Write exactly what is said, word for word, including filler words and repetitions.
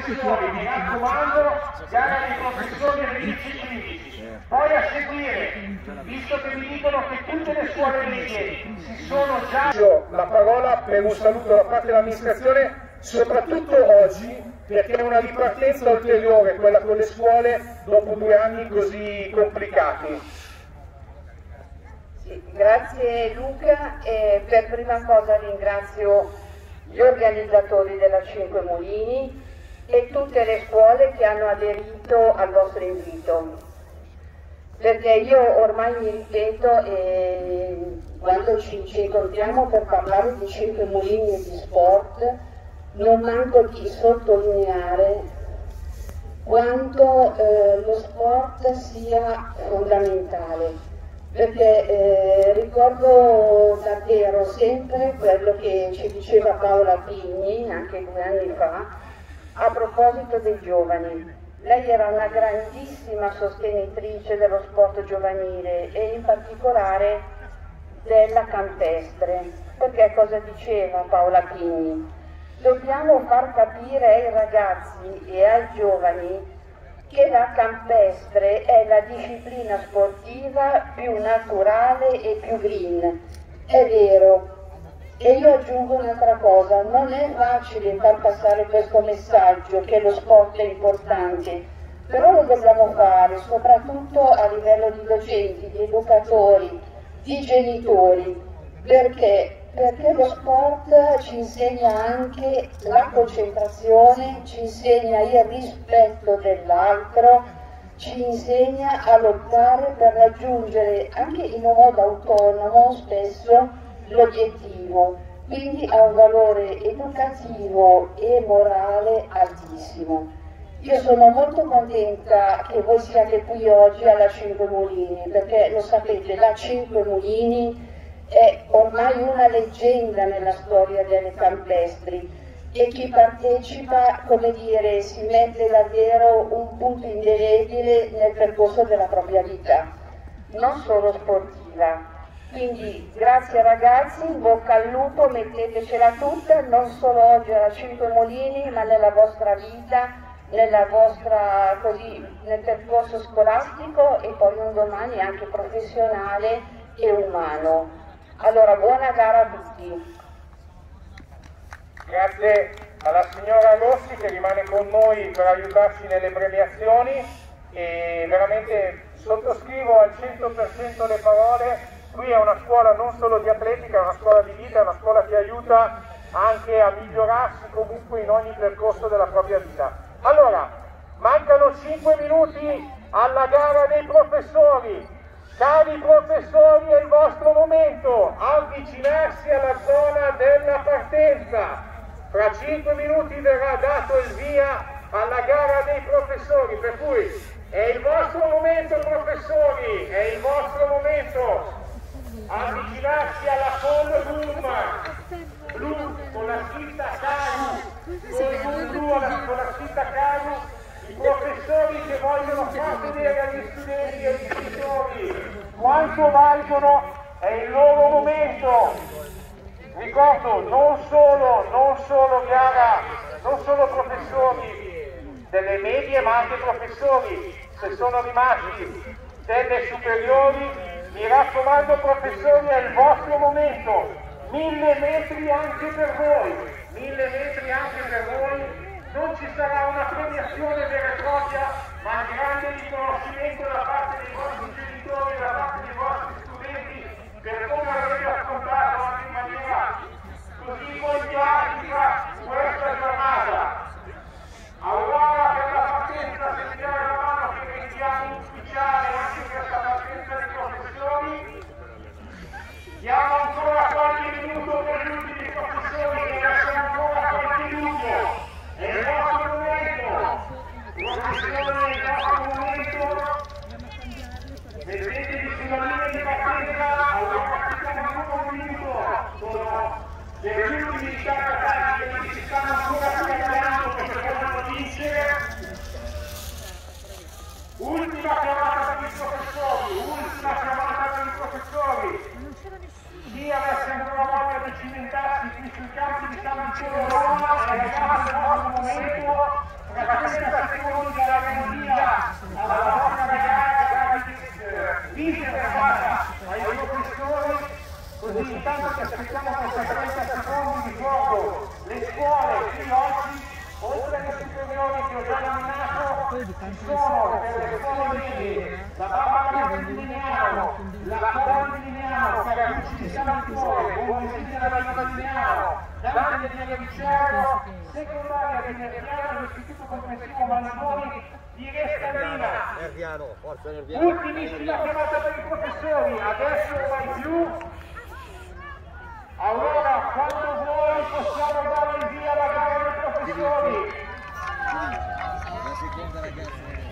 professori, mi raccomando, gara dei professori e dei vice. Poi a seguire, visto che mi dicono che tutte le scuole medie si sono già... La parola per un saluto da parte dell'amministrazione, soprattutto oggi, perché è una ripartenza ulteriore quella con le scuole dopo due anni così complicati. Sì, grazie Luca, e per prima cosa ringrazio gli organizzatori della Cinque Mulini e tutte le scuole che hanno aderito al vostro invito, perché io ormai mi ripeto e quando ci, ci incontriamo per parlare di Cinque Mulini e di sport non manco di sottolineare quanto eh, lo sport sia fondamentale, perché eh, ricordo davvero sempre quello che ci diceva Paola Pigni anche due anni fa a proposito dei giovani. Lei era una grandissima sostenitrice dello sport giovanile e in particolare della campestre, perché cosa diceva Paola Pigni? Dobbiamo far capire ai ragazzi e ai giovani che la campestre è la disciplina sportiva più naturale e più green. È vero. E io aggiungo un'altra cosa, non è facile far passare questo messaggio che lo sport è importante, però lo dobbiamo fare soprattutto a livello di docenti, di educatori, di genitori, perché? Perché lo sport ci insegna anche la concentrazione, ci insegna il rispetto dell'altro, ci insegna a lottare per raggiungere anche in un modo autonomo spesso l'obiettivo, quindi ha un valore educativo e morale altissimo. Io sono molto contenta che voi siate qui oggi alla Cinque Mulini, perché lo sapete, la Cinque Mulini è ormai una leggenda nella storia delle campestri e chi partecipa, come dire, si mette davvero un punto indelebile nel percorso della propria vita, non solo sportiva. Quindi grazie ragazzi, in bocca al lupo, mettetecela tutta, non solo oggi alla Cinque Mulini, ma nella vostra vita, nella vostra, così, nel percorso scolastico e poi un domani anche professionale e umano. Allora, buona gara a tutti. Grazie alla signora Rossi che rimane con noi per aiutarci nelle premiazioni e veramente sottoscrivo al cento per cento le parole. Qui è una scuola non solo di atletica, è una scuola di vita, è una scuola che aiuta anche a migliorarsi comunque in ogni percorso della propria vita. Allora, mancano cinque minuti alla gara dei professori. Cari professori, è il vostro momento, avvicinarsi alla zona della partenza. Fra cinque minuti verrà dato il via alla gara dei professori, per cui è il vostro momento professori, è il vostro momento. Avvicinarsi alla pole room, blu con la scritta Caru, pole blu con la scritta Caru. I professori che vogliono far vedere agli studenti e agli istruttori quanto valgono, è il loro momento. Ricordo, non solo, non solo gara, non solo professori delle medie, ma anche professori, se sono rimasti delle superiori, mi raccomando professori, è il vostro momento. Mille metri anche per voi, mille metri anche per voi. Non ci sarà una premiazione vera e propria, ma un grande riconoscimento da parte dei vostri genitori, da parte dei vostri studenti, per come avete affrontato anche in maniera così politica questa giornata. Allora per la partenza, se mi date la mano che rendiamo ufficiale anche questa partenza dei professori, diamo ancora qualche minuto per gli ultimi professori che lasciano ancora qualche minuto. È il vostro momento, professore, è il vostro momento, mettetevi sulla linea di partenza, allora facciamo un minuto, sono le ultimi scattati che si stanno ancora scattando perché vogliono vincere. Ultima chiamata per i professori, ultima chiamata per i professori. Chi avesse ancora voglia di cimentarsi qui sui campi di San Michele Roma, è arrivato il vostro momento, una trenta secondi alla melodia, alla nostra ragazza, vice fermata ai professori, così intanto che aspettiamo questa trenta secondi di fuoco, le scuole qui oggi, oltre alle superiori che ho già nominato, ci sono per le scuole medie, la Barbara di Lignano, la Cora di Lignano, Caracucci di San Antone, Buonvestita della Riva di Lignano, Dante di Vicenzo, secondaria di Nerviano, l'Istituto Comprensivo Manzoni di Rescaldina. Nerviano, forza Nerviano. Ultimissima chiamata per i professori, adesso vai più. Allora, quando vuoi possiamo dare il via alla gara dei professori. La seconda ragazzi.